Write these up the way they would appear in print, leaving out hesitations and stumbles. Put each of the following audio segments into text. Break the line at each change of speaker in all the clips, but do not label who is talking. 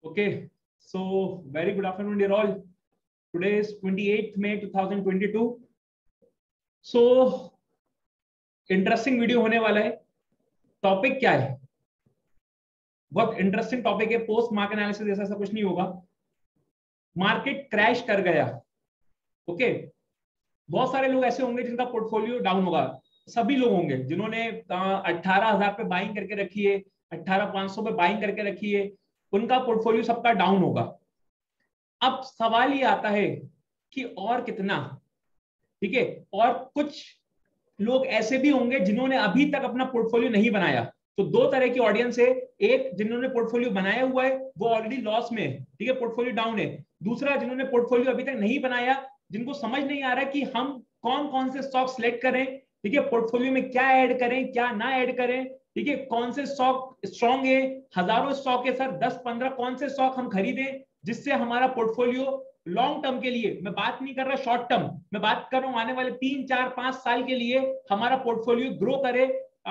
Okay, so very good afternoon, dear all. Today is 28th May 2022. So interesting video होने वाला है. Topic क्या है? बहुत इंटरेस्टिंग टॉपिक है. पोस्ट मार्केट एनालिसिस जैसा ऐसा कुछ नहीं होगा. मार्केट क्रैश कर गया. ओके, बहुत सारे लोग ऐसे होंगे जिनका पोर्टफोलियो डाउन होगा. सभी लोग होंगे जिन्होंने 18,000 पे बाइंग करके रखी है, 18,500 पे बाइंग करके रखी है, उनका पोर्टफोलियो सबका डाउन होगा. अब सवाल ये आता है कि और कितना. ठीक है, और कुछ लोग ऐसे भी होंगे जिन्होंने अभी तक अपना पोर्टफोलियो नहीं बनाया. तो दो तरह की ऑडियंस है. एक जिन्होंने पोर्टफोलियो बनाया हुआ है, वो ऑलरेडी लॉस में है. ठीक है, पोर्टफोलियो डाउन है. दूसरा जिन्होंने पोर्टफोलियो अभी तक नहीं बनाया, जिनको समझ नहीं आ रहा कि हम कौन कौन से स्टॉक सिलेक्ट करें. ठीक है, पोर्टफोलियो में क्या ऐड करें, क्या ना ऐड करें. ठीक है, कौन से स्टॉक स्ट्रॉन्ग है. हजारों स्टॉक है सर, 10-15 कौन से स्टॉक हम खरीदें जिससे हमारा पोर्टफोलियो लॉन्ग टर्म के लिए, मैं बात नहीं कर रहा शॉर्ट टर्म, मैं बात कर रहा हूं आने वाले 3-4-5 साल के लिए हमारा पोर्टफोलियो ग्रो करे,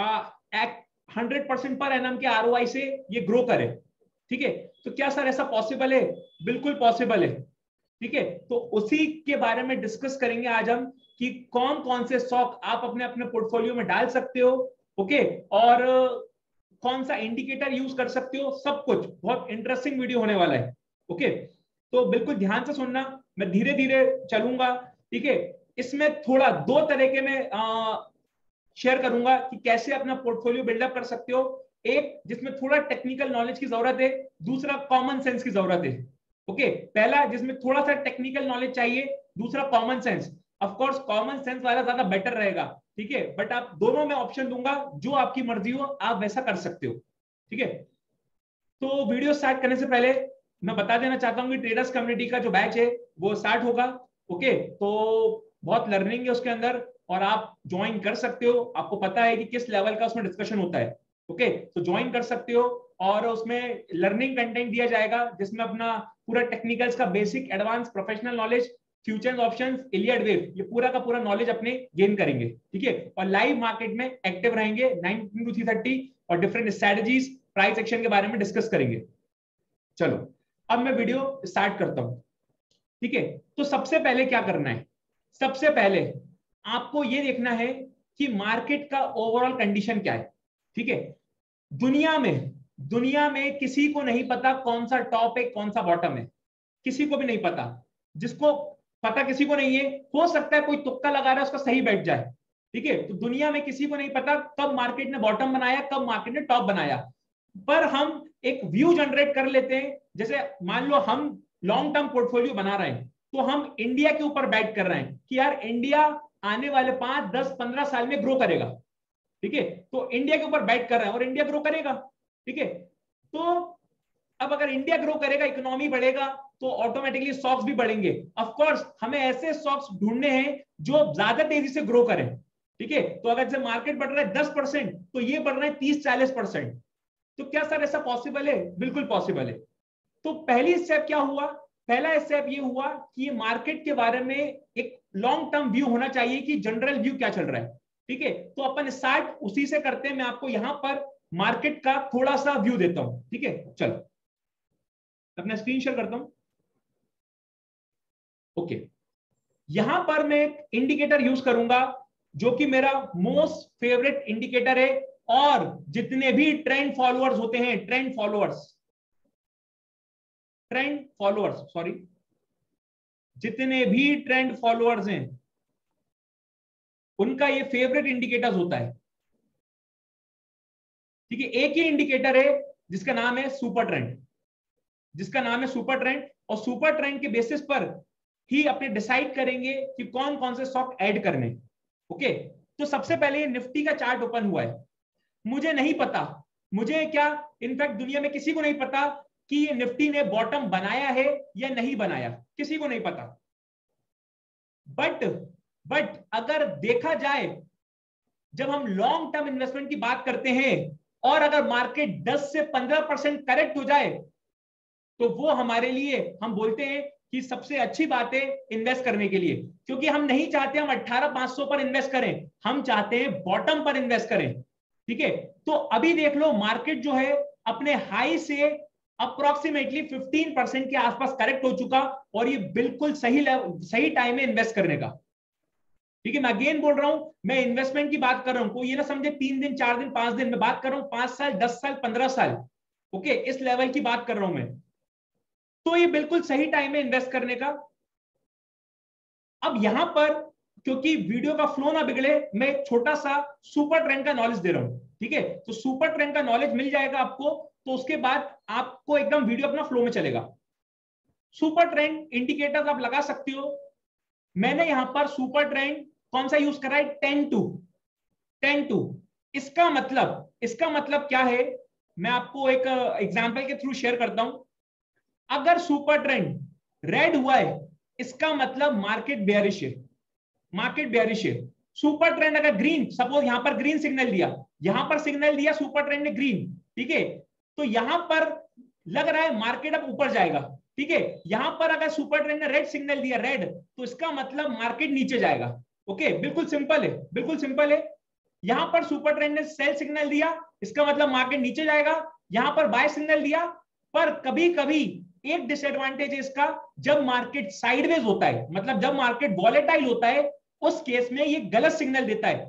100% पर एनम के आरओआई से ये ग्रो करे. ठीक है, तो क्या सर ऐसा पॉसिबल है? बिल्कुल पॉसिबल है. ठीक है, तो उसी के बारे में डिस्कस करेंगे आज हम कि कौन कौन से स्टॉक आप अपने अपने पोर्टफोलियो में डाल सकते हो. ओके, और कौन सा इंडिकेटर यूज कर सकते हो. सब कुछ बहुत इंटरेस्टिंग वीडियो होने वाला है. ओके, तो बिल्कुल ध्यान से सुनना. मैं धीरे धीरे चलूंगा. ठीक है, इसमें थोड़ा दो तरह के मैं शेयर करूंगा कि कैसे अपना पोर्टफोलियो बिल्डअप कर सकते हो. एक जिसमें थोड़ा टेक्निकल नॉलेज की जरूरत है, दूसरा कॉमन सेंस की जरूरत है. ओके, पहला जिसमें थोड़ा सा टेक्निकल नॉलेज चाहिए, दूसरा common sense. Of course common sense वाला ज्यादा बेटर रहेगा. ठीक है, बट आप दोनों में ऑप्शन दूंगा, जो आपकी मर्जी हो आप वैसा कर सकते हो. ठीक है, तो वीडियो स्टार्ट करने से पहले मैं बता देना चाहता हूं कि ट्रेडर्स कम्युनिटी का जो बैच है वो स्टार्ट होगा. ओके, तो बहुत लर्निंग है उसके अंदर और आप ज्वाइन कर सकते हो. आपको पता है कि किस लेवल का उसमें डिस्कशन होता है. ओके, तो ज्वाइन कर सकते हो और उसमें लर्निंग कंटेंट दिया जाएगा जिसमें अपना पूरा टेक्निकल्स का basic, advance, professional knowledge, futures, options, Elliott wave, ये पूरा का पूरा नॉलेज अपने गेन करेंगे. ठीक है, और लाइव मार्केट में एक्टिव रहेंगे 9 to 3:30 और डिफरेंट स्ट्रेटजीज, प्राइस एक्शन के बारे में डिस्कस करेंगे. चलो अब मैं वीडियो स्टार्ट करता हूं. ठीक है, तो सबसे पहले क्या करना है? सबसे पहले आपको यह देखना है कि मार्केट का ओवरऑल कंडीशन क्या है. ठीक है, दुनिया में किसी को नहीं पता कौन सा टॉप है कौन सा बॉटम है. किसी को भी नहीं पता. जिसको पता किसी को नहीं है, हो सकता है कोई तुक्का लगा रहा है उसका सही बैठ जाए. ठीक है, तो दुनिया में किसी को नहीं पता कब मार्केट ने बॉटम बनाया, कब मार्केट ने टॉप बनाया. पर हम एक व्यू जनरेट कर लेते हैं. जैसे मान लो हम लॉन्ग टर्म पोर्टफोलियो बना रहे हैं, तो हम इंडिया के ऊपर बैट कर रहे हैं कि यार इंडिया आने वाले 5, 10, 15 साल में ग्रो करेगा. ठीक है, तो इंडिया के ऊपर बैट कर रहे हैं और इंडिया ग्रो करेगा. ठीक है, तो अब अगर इंडिया ग्रो करेगा, इकोनॉमी बढ़ेगा, तो ऑटोमेटिकली स्टॉक्स भी बढ़ेंगे. ऑफ कोर्स हमें ऐसे स्टॉक्स ढूंढने हैं जो ज्यादा तेजी से ग्रो करें. ठीक है, तो अगर जैसे मार्केट बढ़ रहा है 10%, तो ये बढ़ रहा है 30-40%. तो क्या सर ऐसा पॉसिबल है? बिल्कुल पॉसिबल है. तो पहली स्टेप क्या हुआ? पहला स्टेप ये हुआ कि ये मार्केट के बारे में एक लॉन्ग टर्म व्यू होना चाहिए कि जनरल व्यू क्या चल रहा है. ठीक है, तो अपन स्टार्ट उसी से करते हैं. मैं आपको यहां पर मार्केट का थोड़ा सा व्यू देता हूं. ठीक है, चलो अपना स्क्रीन शेयर करता हूं. ओके, यहां पर मैं एक इंडिकेटर यूज करूंगा जो कि मेरा मोस्ट फेवरेट इंडिकेटर है. और जितने भी ट्रेंड फॉलोअर्स होते हैं, ट्रेंड फॉलोअर्स सॉरी, जितने भी ट्रेंड फॉलोअर्स हैं उनका ये फेवरेट इंडिकेटर्स होता है. ठीक है, एक ही इंडिकेटर है जिसका नाम है सुपर ट्रेंड. और सुपर ट्रेंड के बेसिस पर ही अपने डिसाइड करेंगे कि कौन कौन से स्टॉक ऐड करने. ओके, तो सबसे पहले ये निफ्टी का चार्ट ओपन हुआ है. मुझे नहीं पता, मुझे क्या, इनफैक्ट दुनिया में किसी को नहीं पता कि ये निफ्टी ने बॉटम बनाया है या नहीं बनाया. किसी को नहीं पता. बट अगर देखा जाए, जब हम लॉन्ग टर्म इन्वेस्टमेंट की बात करते हैं और अगर मार्केट 10 से 15% करेक्ट हो जाए, तो वो हमारे लिए, हम बोलते हैं कि सबसे अच्छी बात है इन्वेस्ट करने के लिए. क्योंकि हम नहीं चाहते हम 18,500 पर इन्वेस्ट करें, हम चाहते हैं बॉटम पर इन्वेस्ट करें. ठीक है, तो अभी देख लो मार्केट जो है अपने हाई से अप्रोक्सीमेटली 15% के आसपास करेक्ट हो चुका, और ये बिल्कुल सही टाइम है इन्वेस्ट करने का। ठीक है, मैं अगेन बोल रहा हूं, मैं इन्वेस्टमेंट की बात कर रहा हूं, कोई ये ना समझे 3 दिन 4 दिन 5 दिन, मैं बात कर रहा हूं 5 साल 10 साल 15 साल। ओके, इस लेवल की बात कर रहा हूं मैं। तो ये बिल्कुल सही टाइम है इन्वेस्ट करने का। अब यहां पर, क्योंकि वीडियो का फ्लो ना बिगड़े, मैं एक छोटा सा सुपर ट्रेंड का नॉलेज दे रहा हूं। ठीक है, तो सुपर ट्रेंड का नॉलेज मिल जाएगा आपको, तो उसके बाद आपको एकदम वीडियो अपना फ्लो में चलेगा। सुपर ट्रेंड इंडिकेटर्स आप लगा सकते हो। मैंने यहां पर सुपर ट्रेंड कौन सा यूज करा है, 10-2। इसका मतलब क्या है, मैं आपको एक एग्जांपल के थ्रू शेयर करता हूं। अगर सुपर ट्रेंड रेड हुआ है, इसका मतलब मार्केट बेयरिश है, मार्केट बेयरिश है। सुपर ट्रेंड अगर ग्रीन, सपोज यहां पर ग्रीन सिग्नल दिया, यहां पर सिग्नल दिया सुपर ट्रेंड ने ग्रीन, ठीक है, तो यहां पर लग रहा है मार्केट अब ऊपर जाएगा। ठीक है, यहां पर अगर सुपर ट्रेंड ने रेड सिग्नल दिया, रेड, तो इसका मतलब मार्केट नीचे जाएगा। ओके, बिल्कुल सिंपल है, बिल्कुल सिंपल है। यहां पर सुपर ट्रेंड ने सेल सिग्नल दिया, इसका मतलब मार्केट नीचे जाएगा। यहां पर बाय सिग्नल दिया, पर कभी कभी एक डिसएडवांटेज है इसका, जब मार्केट साइडवेज होता है, मतलब जब मार्केट वॉलेटाइल होता है, उस केस में ये गलत सिग्नल देता है।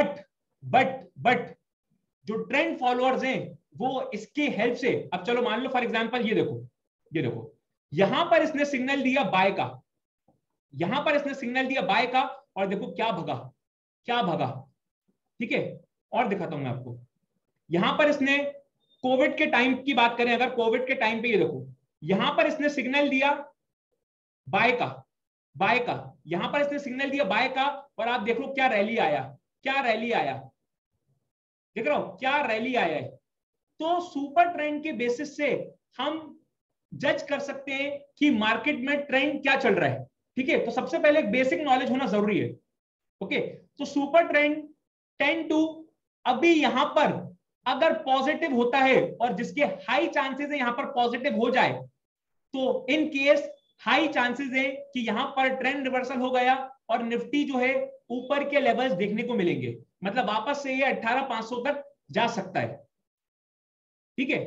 बट जो ट्रेंड फॉलोअर्स हैं वो इसके हेल्प से, अब चलो मान लो फॉर एग्जांपल ये देखो, ये देखो, यहां पर इसने सिग्नल दिया बाय का, यहां पर इसने सिग्नल दिया बाय का, और देखो क्या भगा, क्या भगा। ठीक है, और दिखाता हूं मैं आपको। यहां पर इसने कोविड के टाइम की बात करें, अगर कोविड के टाइम पे ये देखो, यहां पर इसने सिग्नल दिया बाय का, बाय का, यहां पर इसने सिग्नल दिया बाय का, और आप देख लो क्या रैली आया, क्या रैली आया, देख रहे हो क्या रैली आया है। तो सुपर ट्रेंड के बेसिस से हम जज कर सकते हैं कि मार्केट में ट्रेंड क्या चल रहा है। ठीक है, तो सबसे पहले एक बेसिक नॉलेज होना जरूरी है। ओके, तो सुपर ट्रेंड 10-2 अभी यहां पर अगर पॉजिटिव होता है, और जिसके हाई चांसेस है यहां पर पॉजिटिव हो जाए, तो इन केस हाई चांसेस है कि यहां पर ट्रेंड रिवर्सल हो गया, और निफ्टी जो है ऊपर के लेवल्स देखने को मिलेंगे, मतलब वापस से ये 18,500 तक जा सकता है। ठीक है,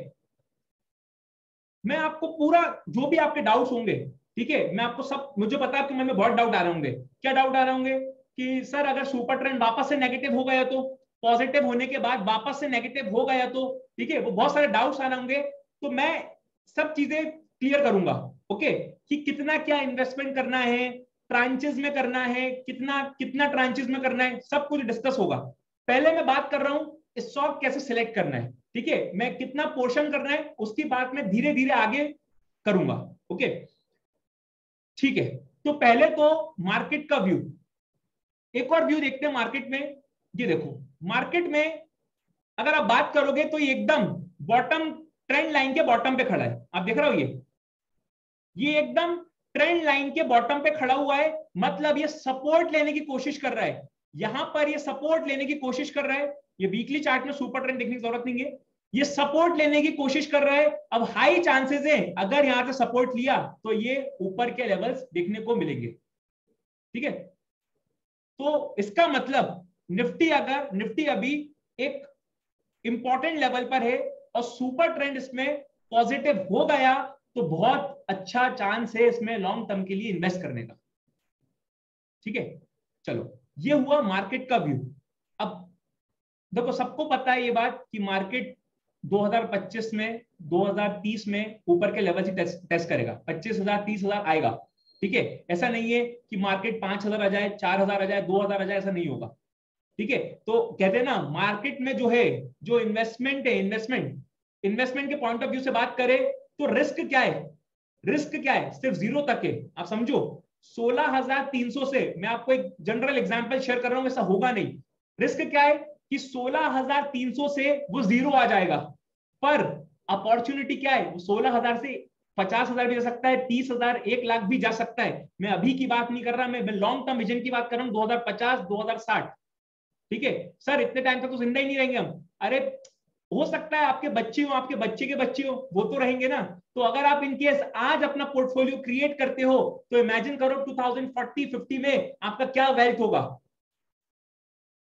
मैं आपको पूरा, जो भी आपके डाउट्स होंगे, ठीक है, मैं आपको सब, मुझे पता है आपके मन में बहुत डाउट आ रहे होंगे। क्या डाउट आ रहे होंगे कि सर अगर सुपर ट्रेंड वापस से नेगेटिव हो गया तो, पॉजिटिव होने के बाद वापस से नेगेटिव हो गया तो, ठीक है, वो बहुत सारे डाउट्स आ रहे होंगे। तो मैं सब चीजें क्लियर करूंगा। ओके, कि कितना क्या इन्वेस्टमेंट करना है, ट्रांचेस में करना है, कितना कितना ट्रांचेस में करना है, सब कुछ डिस्कस होगा। पहले मैं बात कर रहा हूं स्टॉक कैसे सिलेक्ट करना है। ठीक है, मैं कितना पोर्शन करना है उसकी बात मैं धीरे धीरे आगे करूंगा। ओके, ठीक है, तो पहले तो मार्केट का व्यू, एक और व्यू देखते हैं मार्केट में। ये देखो, मार्केट में अगर आप बात करोगे तो ये एकदम बॉटम, ट्रेंड लाइन के बॉटम पे खड़ा है, आप देख रहे हो, ये एकदम ट्रेंड लाइन के बॉटम पे खड़ा हुआ है, मतलब ये सपोर्ट लेने की कोशिश कर रहा है। यहां पर ये सपोर्ट लेने की कोशिश कर रहा है। ये वीकली चार्ट में सुपर ट्रेंड देखने की जरूरत नहीं है, ये सपोर्ट लेने की कोशिश कर रहा है। अब हाई चांसेस है, अगर यहां से सपोर्ट लिया तो ये ऊपर के लेवल्स देखने को मिलेंगे। ठीक है, तो इसका मतलब निफ्टी अभी एक इंपॉर्टेंट लेवल पर है, और सुपर ट्रेंड इसमें पॉजिटिव हो गया, तो बहुत अच्छा चांस है इसमें लॉन्ग टर्म के लिए इन्वेस्ट करने का। ठीक है, चलो, ये हुआ मार्केट का व्यू। अब देखो, सबको पता है ये बात कि मार्केट 2025 में, 2030 में ऊपर के लेवल ही टेस्ट करेगा, 25,000 30,000 आएगा। ठीक है, ऐसा नहीं है कि मार्केट 5,000 आ जाए, 4,000 आ जाए, 2,000 आ जाए, ऐसा नहीं होगा। ठीक है, तो कहते हैं ना मार्केट में जो है, जो इन्वेस्टमेंट है, इन्वेस्टमेंट के पॉइंट ऑफ व्यू से बात करें तो रिस्क क्या है, रिस्क क्या है, सिर्फ जीरो तक है। आप समझो, 16,300 से, मैं आपको एक जनरल एग्जांपल शेयर कर रहा हूं, ऐसा होगा नहीं। रिस्क क्या है कि 16,300 से वो जीरो आ जाएगा, पर अपॉर्चुनिटी क्या है, वो 16,000 से 50,000 भी जा सकता है, 30,000, 1 लाख भी जा सकता है। मैं अभी की बात नहीं कर रहा, मैं लॉन्ग टर्म विजन की बात कर रहा हूं, 2050 2060। ठीक है, सर इतने टाइम तक तो जिंदा ही नहीं रहेंगे हम। अरे, हो सकता है आपके बच्चे हो, आपके बच्चे के बच्चे हो, वो तो रहेंगे ना। तो अगर आप इनकेस आज अपना पोर्टफोलियो क्रिएट करते हो, तो इमेजिन करो 2040-50 में आपका क्या वेल्थ होगा।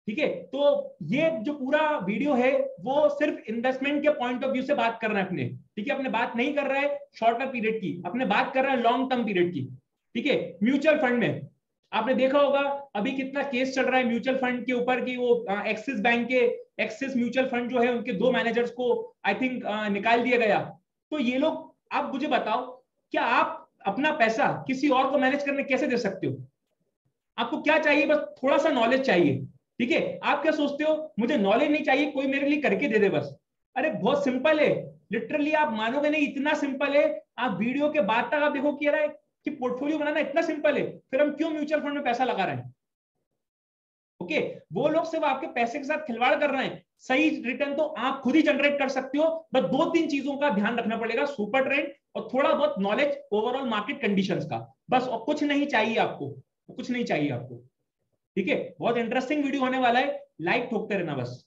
ठीक है, तो ये जो पूरा वीडियो है वो सिर्फ इन्वेस्टमेंट के पॉइंट ऑफ व्यू से बात कर रहे हैं अपने, ठीक है, अपने बात नहीं कर रहा है शॉर्टर पीरियड की, अपने बात कर रहा है लॉन्ग टर्म पीरियड की, ठीक है। म्यूचुअल फंड में आपने देखा होगा अभी कितना केस चल रहा है म्यूचुअल फंड के ऊपर की, वो एक्सिस बैंक के एक्सिस म्यूचुअल फंड जो है उनके 2 मैनेजर्स को आई थिंक निकाल दिया गया। तो ये लोग, आप मुझे बताओ, क्या आप अपना पैसा किसी और को मैनेज करने कैसे दे सकते हो? आपको क्या चाहिए? बस थोड़ा सा नॉलेज चाहिए, ठीक है। आप क्या सोचते हो मुझे नॉलेज नहीं चाहिए, कोई मेरे लिए करके दे दे बस? अरे बहुत सिंपल है, लिटरली आप मानोगे नहीं, इतना सिंपल है। आप वीडियो के बाद तक आप देखो कि यार कि पोर्टफोलियो बनाना इतना सिंपल है, फिर हम क्यों म्यूचुअल फंड में पैसा लगा रहे हैं? ओके, वो लोग सिर्फ आपके पैसे के साथ खिलवाड़ कर रहे हैं। सही रिटर्न तो आप खुद ही जनरेट कर सकते हो, बस 2-3 चीजों का ध्यान रखना पड़ेगा, सुपर ट्रेंड और थोड़ा बहुत नॉलेज ओवरऑल मार्केट कंडीशंस का, बस। और कुछ नहीं चाहिए आपको, कुछ नहीं चाहिए आपको, ठीक है। बहुत इंटरेस्टिंग वीडियो होने वाला है, लाइक ठोकते रहना बस।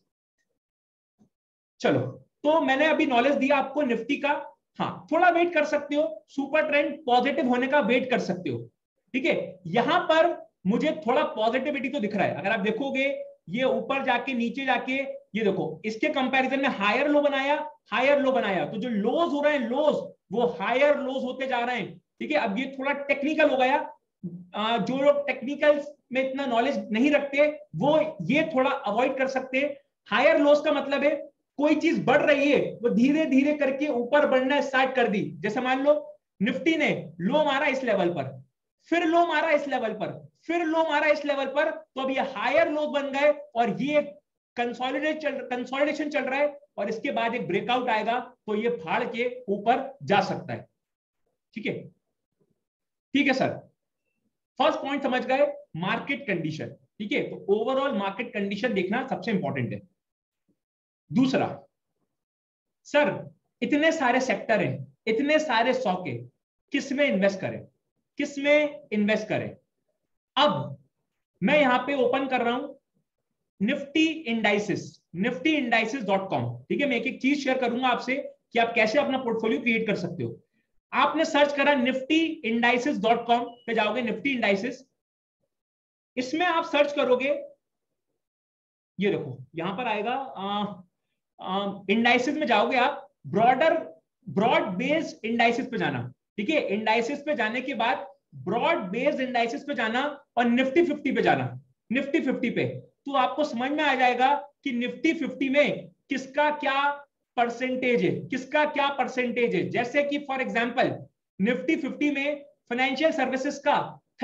चलो, तो मैंने अभी नॉलेज दिया आपको निफ्टी का। हाँ, थोड़ा वेट कर सकते हो, सुपर ट्रेंड पॉजिटिव होने का वेट कर सकते हो, ठीक है। यहां पर मुझे थोड़ा पॉजिटिविटी तो दिख रहा है, अगर आप देखोगे ये ऊपर जाके नीचे जाके, ये देखो इसके कंपैरिजन में हायर लो बनाया, हायर लो बनाया, तो जो लोज हो रहे हैं लोज, वो हायर लोज होते जा रहे हैं, ठीक है। अब ये थोड़ा टेक्निकल हो गया, जो लोग टेक्निकल में इतना नॉलेज नहीं रखते वो ये थोड़ा अवॉइड कर सकते हैं। हायर लोस का मतलब है कोई चीज बढ़ रही है वो धीरे धीरे करके ऊपर बढ़ना स्टार्ट कर दी, जैसे मान लो निफ्टी ने लो मारा इस लेवल पर, फिर लो मारा इस लेवल पर, फिर लो मारा इस लेवल पर, तो अब ये हायर लो बन गए और ये कंसोलिडेशन चल रहा है, और इसके बाद एक ब्रेकआउट आएगा तो ये फाड़ के ऊपर जा सकता है, ठीक है। ठीक है सर, फर्स्ट पॉइंट समझ गए, मार्केट कंडीशन, ठीक है। तो ओवरऑल मार्केट कंडीशन देखना सबसे इंपॉर्टेंट है। दूसरा, सर इतने सारे सेक्टर हैं, इतने सारे स्टॉक है, किसमें इन्वेस्ट करें, किसमें इन्वेस्ट करें? अब मैं यहां पे ओपन कर रहा हूं निफ्टी इंडाइसिस, niftyindices.com, ठीक है। मैं एक एक चीज शेयर करूंगा आपसे कि आप कैसे अपना पोर्टफोलियो क्रिएट कर सकते हो। आपने सर्च करा niftyindices.com पे जाओगे, निफ्टी इंडाइसिस, इसमें आप सर्च करोगे, ये देखो यहां पर आएगा इंडाइसिस में जाओगे आप, ब्रॉड बेस्ड इंडाइसिस पे जाना, ठीक है। इंडाइसिस पे जाने के बाद ब्रॉड बेस्ड इंडाइसिस पे जाना और निफ्टी 50 पे जाना, निफ्टी 50 पे, तो आपको समझ में आ जाएगा कि निफ्टी 50 में किसका क्या परसेंटेज है, किसका क्या परसेंटेज है। जैसे कि फॉर एग्जांपल निफ्टी 50 में फाइनेंशियल सर्विसेज का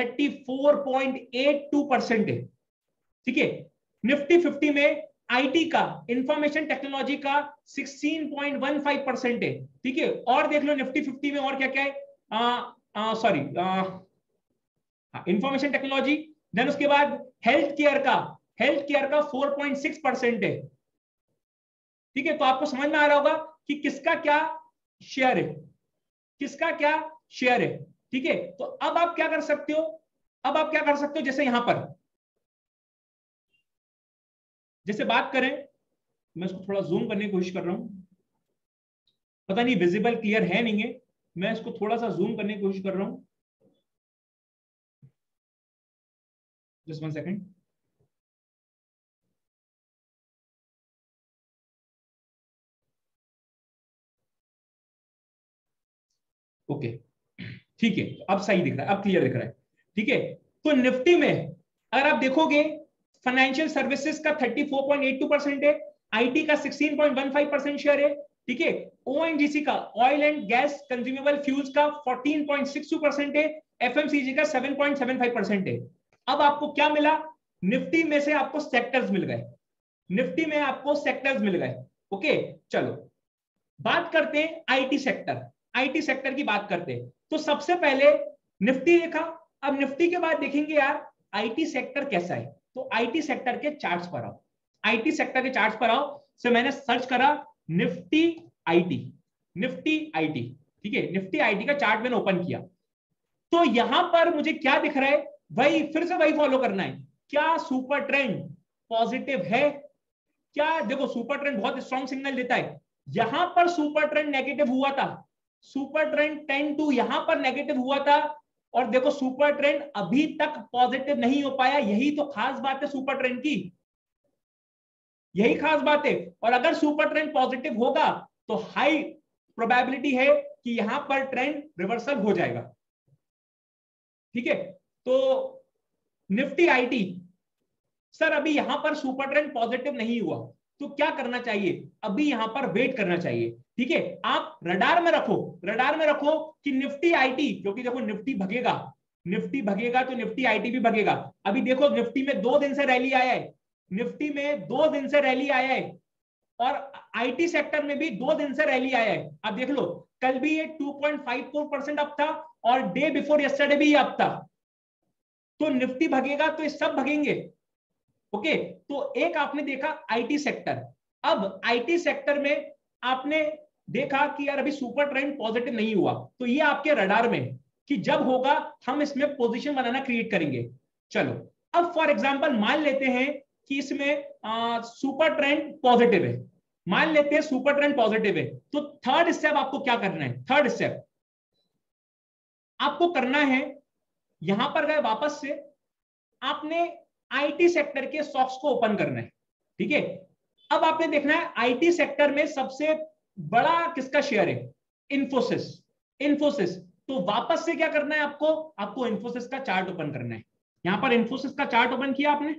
34.82% है, ठीक है। निफ्टी 50 में आईटी का, इंफॉर्मेशन टेक्नोलॉजी का 16.15% है, ठीक है। और देख लो निफ्टी 50 में और क्या क्या है, सॉरी, इंफॉर्मेशन टेक्नोलॉजी, देन उसके बाद हेल्थ केयर का 4.6% है, ठीक है। तो आपको समझ में आ रहा होगा कि किसका क्या शेयर है, किसका क्या शेयर है, ठीक है। तो अब आप क्या कर सकते हो, अब आप क्या कर सकते हो, जैसे यहां पर जैसे बात करें, मैं इसको थोड़ा जूम करने की कोशिश कर रहा हूं, पता नहीं विजिबल क्लियर है नहीं है, मैं इसको थोड़ा सा जूम करने की कोशिश कर रहा हूं, जस्ट 1 सेकंड। ओके, ठीक है, अब सही दिख रहा है, अब क्लियर दिख रहा है, ठीक है। तो निफ्टी में अगर आप देखोगे फाइनेंशियल सर्विसेज का 34.82% है, आईटी का 16.15% शेयर है, ठीक है। ओएनजीसी का, oil and gas consumable fuels का 14.62% है, एफएमसीजी का 7.75% है। अब आपको क्या मिला, निफ्टी में से आपको सेक्टर्स मिल गए, निफ्टी में आपको सेक्टर्स मिल गए, ओके। चलो बात करते हैं आईटी सेक्टर, आईटी सेक्टर की बात करते हैं। तो सबसे पहले निफ्टी देखा, अब निफ्टी के बाद देखेंगे यार आईटी सेक्टर कैसा है। तो आईटी सेक्टर के चार्ट्स पर आओ, आईटी सेक्टर के चार्ट्स पर आओ। से मैंने सर्च करा निफ्टी आईटी, निफ्टी आईटी, ठीक है। निफ्टी आईटी का चार्ट मैंने ओपन किया, तो यहां पर मुझे क्या दिख रहा है, वही फिर से वही फॉलो करना है। क्या सुपर ट्रेंड पॉजिटिव है? क्या देखो सुपर ट्रेंड बहुत स्ट्रॉन्ग सिग्नल देता है, यहां पर सुपर ट्रेंड नेगेटिव हुआ था, सुपर ट्रेंड 10 टू यहां पर नेगेटिव हुआ था, और देखो सुपर ट्रेंड अभी तक पॉजिटिव नहीं हो पाया, यही तो खास बात है सुपर ट्रेंड की। यही खास बात है। और अगर सुपर ट्रेंड पॉजिटिव होगा तो हाई प्रोबेबिलिटी है कि यहां पर ट्रेंड रिवर्सल हो जाएगा। ठीक है, तो निफ्टी आईटी, सर अभी यहां पर सुपर ट्रेंड पॉजिटिव नहीं हुआ तो क्या करना चाहिए? अभी यहां पर वेट करना चाहिए। ठीक है, आप रडार में रखो, रडार में रखो कि निफ्टी आईटी, क्योंकि देखो निफ्टी भगेगा, निफ्टी भगेगा तो निफ्टी आईटी भी भगेगा। अभी देखो निफ्टी में 2 दिन से रैली आया है, निफ्टी में 2 दिन से रैली आया है, और आईटी सेक्टर में भी 2 दिन से रैली आया है। अब देख लो, कल भी ये 2.54% अप था और डे बिफोर यस्टरडे भी अप था। तो निफ्टी भगेगा तो ये सब भगेंगे। ओके, तो एक आपने देखा आईटी सेक्टर। अब आईटी सेक्टर में आपने देखा कि यार अभी सुपर ट्रेंड पॉजिटिव नहीं हुआ, तो ये आपके रडार में कि जब होगा हम इसमें पोजीशन बनाना क्रिएट करेंगे। चलो, अब फॉर एग्जांपल मान लेते हैं कि इसमें सुपर ट्रेंड पॉजिटिव है, मान लेते हैं सुपर ट्रेंड पॉजिटिव है, तो थर्ड स्टेप आपको क्या करना है? थर्ड स्टेप आपको करना है, यहां पर गए वापस से आपने आईटी सेक्टर के स्टॉक्स को ओपन करना है। ठीक है, अब आपने देखना है आईटी सेक्टर में सबसे बड़ा किसका शेयर है? इन्फोसिस। इन्फोसिस, तो वापस से क्या करना है आपको? आपको इन्फोसिस का चार्ट ओपन करना है। यहां पर इन्फोसिस का चार्ट ओपन किया आपने,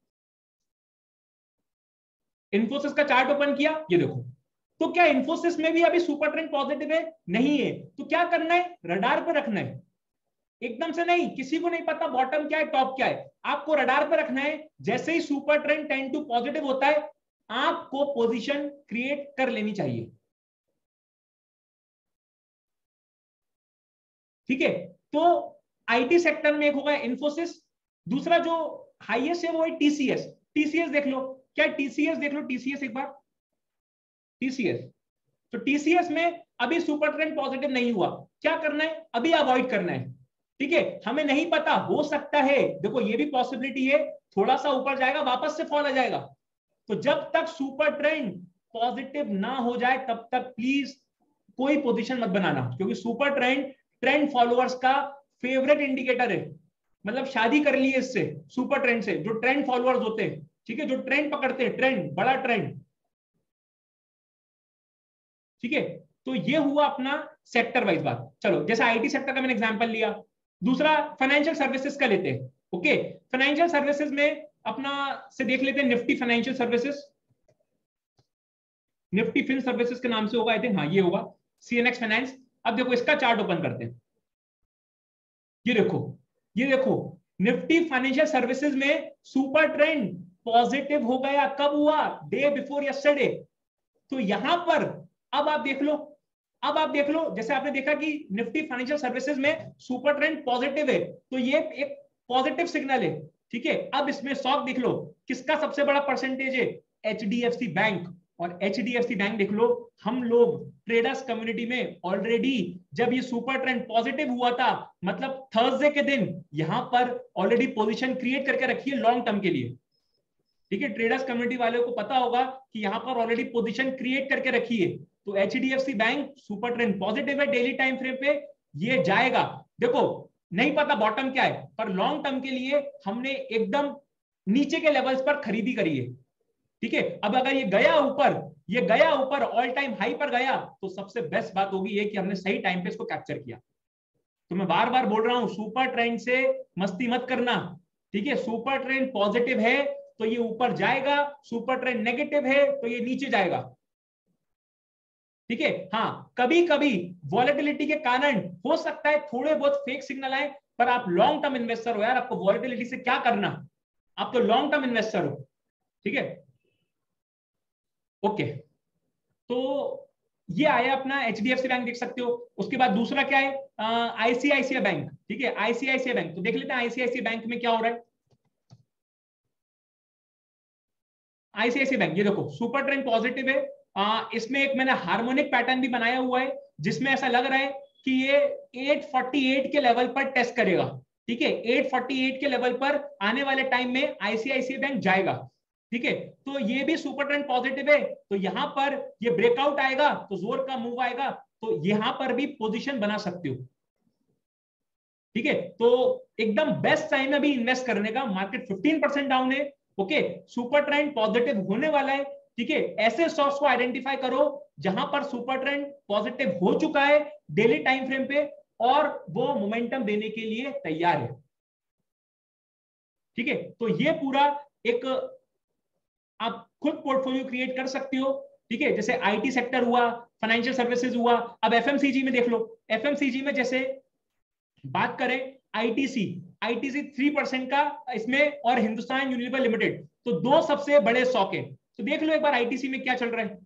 इन्फोसिस का चार्ट ओपन किया, ये देखो। तो क्या इन्फोसिस में भी अभी सुपर ट्रेंड पॉजिटिव है? नहीं है। तो क्या करना है? रडार पे रखना है। एकदम से नहीं, किसी को नहीं पता बॉटम क्या है टॉप क्या है, आपको रडार पे रखना है। जैसे ही सुपर ट्रेंड 10 टू पॉजिटिव होता है आपको पोजीशन क्रिएट कर लेनी चाहिए। ठीक है, तो आईटी सेक्टर में एक होगा इन्फोसिस, दूसरा जो हाईएस्ट है वो है टीसीएस। टीसीएस देख लो, क्या टीसीएस देख लो, टीसीएस एक बार, टीसीएस। तो टीसीएस में अभी सुपर ट्रेंड पॉजिटिव नहीं हुआ, क्या करना है? अभी अवॉइड करना है। ठीक है, हमें नहीं पता, हो सकता है, देखो ये भी पॉसिबिलिटी है, थोड़ा सा ऊपर जाएगा वापस से फॉल आ जाएगा। तो जब तक सुपर ट्रेंड पॉजिटिव ना हो जाए तब तक प्लीज कोई पोजीशन मत बनाना, क्योंकि सुपर ट्रेंड ट्रेंड फॉलोअर्स का फेवरेट इंडिकेटर है। मतलब शादी कर ली है इससे, सुपर ट्रेंड से, जो ट्रेंड फॉलोअर्स होते हैं। ठीक है, जो ट्रेंड पकड़ते हैं, ट्रेंड, बड़ा ट्रेंड। ठीक है, तो ये हुआ अपना सेक्टर वाइज बात। चलो, जैसे आईटी सेक्टर का मैंने एग्जांपल लिया, दूसरा फाइनेंशियल सर्विसेज का लेते हैं। ओके, फाइनेंशियल सर्विसेज में अपना से देख लेते हैं Nifty financial services, Nifty fin services के नाम से होगा आई थिंक, हाँ ये होगा, सीएनएक्स फाइनेंस। अब देखो इसका चार्ट ओपन करते हैं, ये देखो, ये देखो, निफ्टी फाइनेंशियल सर्विसेज में सुपर ट्रेंड पॉजिटिव हो गया, कब हुआ? Day before yesterday. तो यहां पर अब आप देख लो, अब आप देख लो, जैसे आपने देखा कि निफ्टी फाइनेंशियल सर्विसेज में सुपर ट्रेंड पॉजिटिव है, तो ये एक पॉजिटिव सिग्नल है। ठीक है, अब इसमें स्टॉक देख लो, किसका सबसे बड़ा परसेंटेज है? HDFC bank. और एचडीएफसी बैंक देख लो, हम लोग ट्रेडर्स कम्युनिटी में ऑलरेडी जब ये सुपर ट्रेंड पॉजिटिव हुआ था, मतलब थर्सडे के दिन, यहां पर ऑलरेडी पोजीशन क्रिएट करके रखी है लॉन्ग टर्म के लिए। ठीक है, ट्रेडर्स कम्युनिटी वालों को पता होगा कि यहां पर ऑलरेडी पोजीशन क्रिएट करके रखी है। तो HDFC bank super trend positive है, डेली टाइम फ्रेम पे ये जाएगा। देखो, नहीं पता बॉटम क्या है, पर लॉन्ग टर्म के लिए हमने एकदम नीचे के लेवल्स पर खरीदी करी है। ठीक है, अब अगर ये गया ऊपर, ये गया ऊपर, ऑल टाइम हाई पर गया, तो सबसे बेस्ट बात होगी ये कि हमने सही टाइम पे इसको कैप्चर किया। तो मैं बार बार बोल रहा हूं, सुपर ट्रेंड से मस्ती मत करना। ठीक है, सुपर ट्रेंड पॉजिटिव है तो ये ऊपर जाएगा, सुपर ट्रेंड नेगेटिव है तो ये नीचे जाएगा। ठीक है, हाँ कभी कभी वॉलेटिलिटी के कारण हो सकता है थोड़े बहुत फेक सिग्नल आए, पर आप लॉन्ग टर्म इन्वेस्टर हो यार, आपको वॉलेटिलिटी से क्या करना, आप तो लॉन्ग टर्म इन्वेस्टर हो। ठीक है, ओके, तो ये आया अपना एचडीएफसी बैंक, देख सकते हो। उसके बाद दूसरा क्या है? ICICI bank. ठीक है, आईसीआईसीआई बैंक, तो देख लेते हैं आईसीआईसीआई बैंक में क्या हो रहा है। आईसीआईसीआई बैंक, ये देखो सुपर ट्रेंड पॉजिटिव है। इसमें एक मैंने हार्मोनिक पैटर्न भी बनाया हुआ है, जिसमें ऐसा लग रहा है कि ये 848 के लेवल पर टेस्ट करेगा। ठीक है, 848 के लेवल पर आने वाले टाइम में आईसीआईसीआई बैंक जाएगा। ठीक है, तो ये भी सुपर ट्रेंड पॉजिटिव है, तो यहां पर ये ब्रेकआउट आएगा तो जोर का मूव आएगा, तो यहां पर भी पोजीशन बना सकते हो। ठीक है, तो एकदम बेस्ट टाइम है अभी इन्वेस्ट करने का। मार्केट 15% डाउन है, ओके, सुपर ट्रेंड पॉजिटिव होने वाला है, ठीक है। ऐसे स्टॉक्स को आइडेंटिफाई करो जहां पर सुपर ट्रेंड पॉजिटिव हो चुका है डेली टाइम फ्रेम पे और वो मोमेंटम देने के लिए तैयार है, ठीक है। तो ये पूरा एक आप खुद पोर्टफोलियो क्रिएट कर सकते हो, ठीक है। जैसे आईटी सेक्टर हुआ, फाइनेंशियल सर्विसेज हुआ, अब एफएमसीजी में देख लो। एफएमसीजी में जैसे बात करें, आईटीसी, आईटीसी 3% का इसमें, और हिंदुस्तान यूनिलीवर लिमिटेड, तो दो सबसे बड़े स्टॉक है। तो देख लो एक बार आईटीसी में क्या चल रहा है,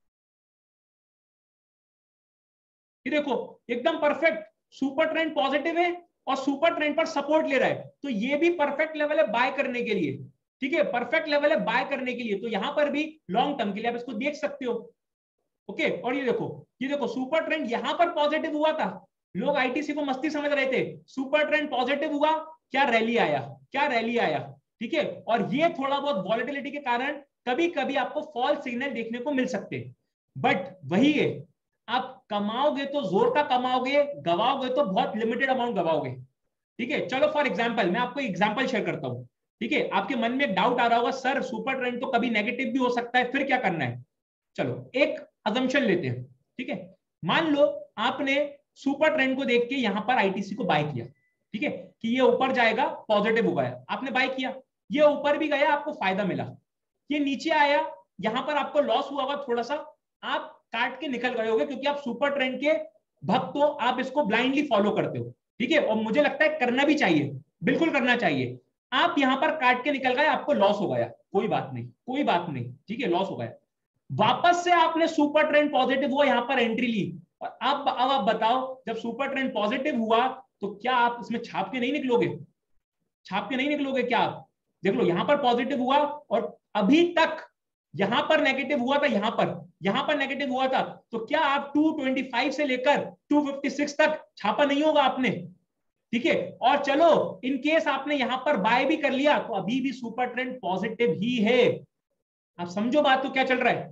ये देखो एकदम परफेक्ट, सुपर ट्रेंड पॉजिटिव है और सुपर ट्रेंड पर सपोर्ट ले रहा है, तो ये भी परफेक्ट लेवल है बाय करने के लिए, ठीक है, परफेक्ट लेवल है बाय करने के लिए। तो यहां पर भी लॉन्ग टर्म के लिए आप इसको देख सकते हो, ओके। और ये देखो, ये देखो सुपर ट्रेंड यहां पर पॉजिटिव हुआ था, लोग आईटीसी को मस्ती समझ रहे थे, सुपर ट्रेंड पॉजिटिव हुआ, क्या रैली आया, क्या रैली आया, ठीक है। और ये थोड़ा बहुत वॉलेटिलिटी के कारण कभी कभी आपको फॉल्स सिग्नल देखने को मिल सकते हैं, बट वही है, आप कमाओगे तो जोर का कमाओगे, गवाओगे तो बहुत लिमिटेड अमाउंट गवाओगे, ठीक है। चलो फॉर एग्जांपल मैं आपको एग्जांपल शेयर करता हूं, ठीक है। आपके मन में एक डाउट आ रहा होगा, सर सुपर ट्रेंड तो कभी नेगेटिव भी हो सकता है, फिर क्या करना है। चलो एक अजम्पशन लेते हैं, ठीक है। मान लो आपने सुपर ट्रेंड को देख के यहां पर आईटीसी को बाय किया, ठीक है, कि ये ऊपर जाएगा, पॉजिटिव हो गया, आपने बाय किया, ये ऊपर भी गया, आपको फायदा मिला, ये नीचे आया, यहां पर आपको लॉस हुआ होगा थोड़ा सा, आप काट के निकल गए होगे, क्योंकि आप सुपर ट्रेंड के भक्त हो, आप इसको ब्लाइंडली फॉलो करते हो, ठीक है। और मुझे लगता है करना भी चाहिए, बिल्कुल करना चाहिए। आप यहां पर काट के निकल गए, आपको लॉस हो गया, कोई बात नहीं, कोई बात नहीं, ठीक है, लॉस हो गया। वापस से आपने सुपर ट्रेंड पॉजिटिव हुआ, यहां पर एंट्री ली, और अब आप बताओ, जब सुपर ट्रेंड पॉजिटिव हुआ तो क्या आप इसमें छाप के नहीं निकलोगे, छाप के नहीं निकलोगे क्या आप। देख लो यहां पर पॉजिटिव हुआ और अभी तक यहां पर नेगेटिव हुआ था, यहां पर नेगेटिव हुआ था, तो क्या आप 225 से लेकर 256 तक छापा नहीं होगा आपने, ठीक है। और चलो इन केस आपने यहां पर बाय भी कर लिया, तो अभी भी सुपर ट्रेंड पॉजिटिव ही है, आप समझो बात तो क्या चल रहा है।